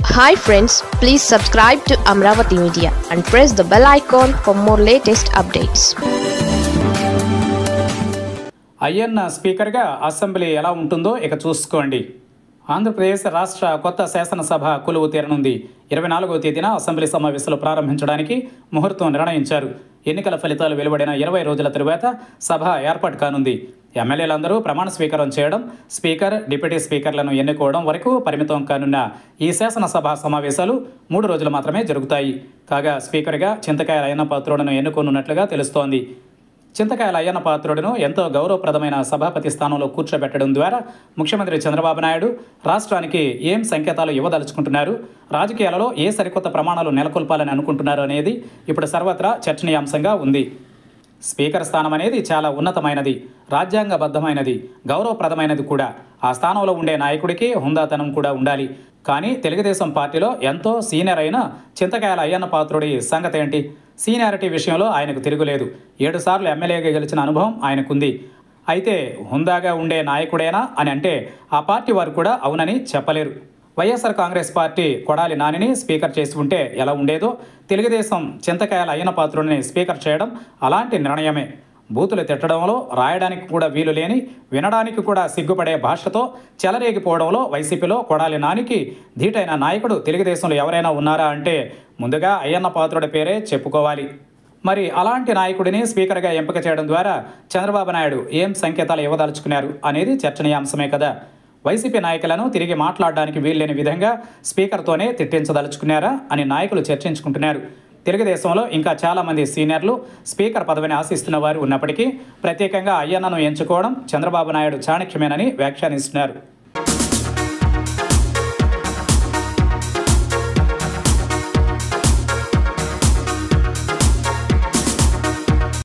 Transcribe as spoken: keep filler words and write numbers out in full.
Hi friends, please subscribe to Amravati Media and press the bell icon for more latest updates. Ayyanna స్పీకర్గా assembly ఎలా ఉంటుందో ఇక చూసుకోండి. ఆంధ్రప్రదేశ్ రాష్ట్ర కొత్త శాసనసభ కొలువు తీరనుంది. ఇరవై నాలుగవ తేదీన అసెంబ్లీ సమావేశాలు ప్రారంభించడానికి ముహూర్తం నిర్ణయించారు. ఎన్నికల ఫలితాలు వెలువడిన ఇరవై రోజుల తరువాత సభ ఏర్పాటు కానుంది. ఎమ్మెల్యేలందరూ ప్రమాణ స్వీకారం చేయడం, స్పీకర్, డిప్యూటీ స్పీకర్లను ఎన్నుకోవడం వరకు పరిమితం కానున్న ఈ శాసనసభ సమావేశాలు మూడు రోజులు మాత్రమే జరుగుతాయి. కాగా స్పీకర్గా చింతకాయల అయ్యన్న పాత్రుడును ఎన్నుకోనున్నట్లుగా తెలుస్తోంది. చింతకాయల అయ్యన్న పాత్రుడును ఎంతో గౌరవప్రదమైన సభాపతి స్థానంలో కూర్చోబెట్టడం ద్వారా ముఖ్యమంత్రి చంద్రబాబు నాయుడు రాష్ట్రానికి ఏం సంకేతాలు ఇవ్వదలుచుకుంటున్నారు, రాజకీయాలలో ఏ సరికొత్త ప్రమాణాలు నెలకొల్పాలని అనుకుంటున్నారు అనేది ఇప్పుడు సర్వత్రా చర్చనీయాంశంగా ఉంది. స్పీకర్ స్థానం అనేది చాలా ఉన్నతమైనది, రాజ్యాంగబద్ధమైనది, గౌరవప్రదమైనది కూడా. ఆ స్థానంలో ఉండే నాయకుడికి హుందాతనం కూడా ఉండాలి. కానీ తెలుగుదేశం పార్టీలో ఎంతో సీనియర్ అయిన చింతకాయల అయ్యన్న పాత్రుడి సంగతి ఏంటి? సీనియారిటీ విషయంలో ఆయనకు తిరుగులేదు. ఏడు సార్లు ఎమ్మెల్యేగా గెలిచిన అనుభవం ఆయనకుంది. అయితే హుందాగా ఉండే నాయకుడేనా అని అంటే ఆ పార్టీ వారు కూడా అవునని చెప్పలేరు. వైఎస్ఆర్ కాంగ్రెస్ పార్టీ కొడాలి నానిని స్పీకర్ చేసి ఉంటే ఎలా ఉండేదో, తెలుగుదేశం చింతకాయల అయ్యన్న పాత్రుడిని స్పీకర్ చేయడం అలాంటి నిర్ణయమే. బూతులు తిట్టడంలో, రాయడానికి కూడా వీలు లేని, వినడానికి కూడా సిగ్గుపడే భాషతో చెలరేగిపోవడంలో వైసీపీలో కొడాలి నానికి ధీటైన నాయకుడు తెలుగుదేశంలో ఎవరైనా ఉన్నారా అంటే ముందుగా అయ్యన్న పాత్రుడి పేరే చెప్పుకోవాలి. మరి అలాంటి నాయకుడిని స్పీకర్గా ఎంపిక చేయడం ద్వారా చంద్రబాబు నాయుడు ఏం సంకేతాలు ఇవ్వదలుచుకున్నారు అనేది చర్చనీయాంశమే కదా. వైసీపీ నాయకులను తిరిగి మాట్లాడడానికి వీల్లేని విధంగా స్పీకర్తోనే తిట్టించదలుచుకున్నారా అని నాయకులు చర్చించుకుంటున్నారు. తెలుగుదేశంలో ఇంకా చాలామంది సీనియర్లు స్పీకర్ పదవిని ఆశిస్తున్న వారు ఉన్నప్పటికీ ప్రత్యేకంగా అయ్యన్నను ఎంచుకోవడం చంద్రబాబు నాయుడు చాణక్యమేనని వ్యాఖ్యానిస్తున్నారు.